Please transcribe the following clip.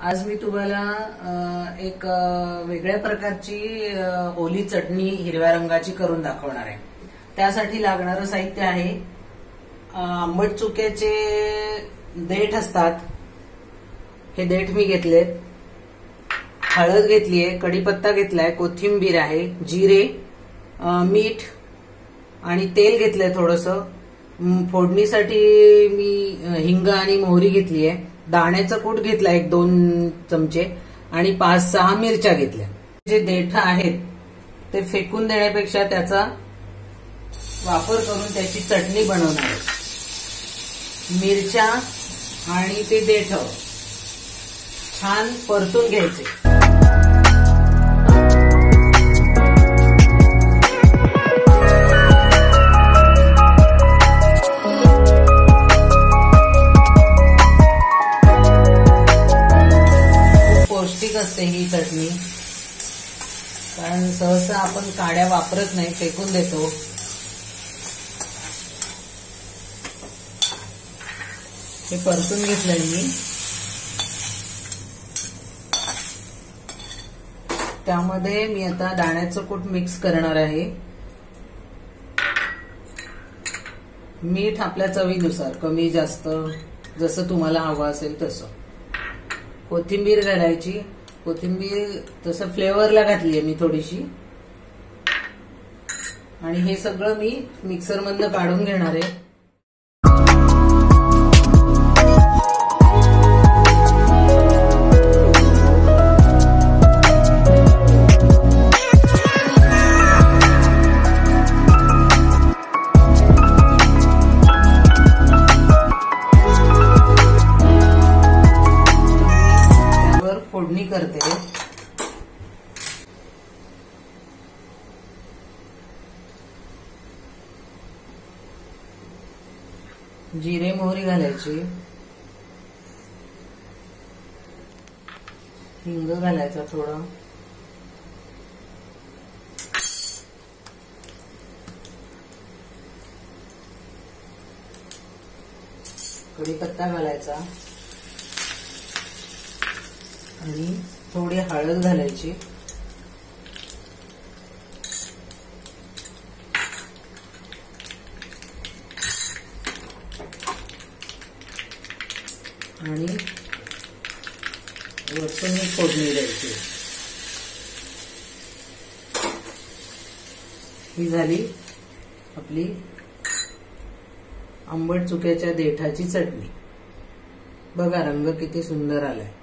आज मी तुम्हाला एक वेगळ्या प्रकारची ओली चटणी हिरव्या रंगाची करून दाखवणार आहे। त्यासाठी लागणारं साहित्य आहे आंबट चुक्याचे देठ असतात, हे देठ मी घेतलेत, हळद घेतलीये, कढीपत्ता घेतलाय, कोथिंबीर आहे, जिरे, मीठ आणि तेल घेतलंय थोडंसं। फोडणीसाठी मी हिंग आणि मोहरी घेतलीये, दाण्याचा कूट घेतला 1-2 चमचे आणि 5-6 मिरच्या घेतल्या। जे देठ आहेत ते फेकून देण्यापेक्षा त्याचा वापर करून त्याची चटणी बनवणार आहे। मिरच्या आणि ते देठ छान परतून घ्यायचे। पौष्टिक असते ही चटणी, कारण सहसा आपण काड्या वापरत नाही, फेकून देतो। हे परतून घेतलंय मी। त्यामध्ये मी आता दाण्याचं कूट मिक्स करणार आहे। मीठ आपल्या चवीनुसार कमी जास्त जसं तुम्हाला हवं असेल तसं। कोथिंबीर घालायची, कोथिंबीर तसं फ्लेवरला घातलीये मी थोडीशी, आणि हे सगळं मी मिक्सर मधनं काढून घेणार आहे। फोडणी करते। जिरे मोहरी घालायची, हिंग घालायचा थोडा, कढीपत्ता घालायचा आणि थोडी हळद घालायची। आणि वरतून फोडणी द्यायची। ही झाली आपली आंबट चुक्याच्या देठाची चटणी। बघा रंग किती सुंदर आलाय।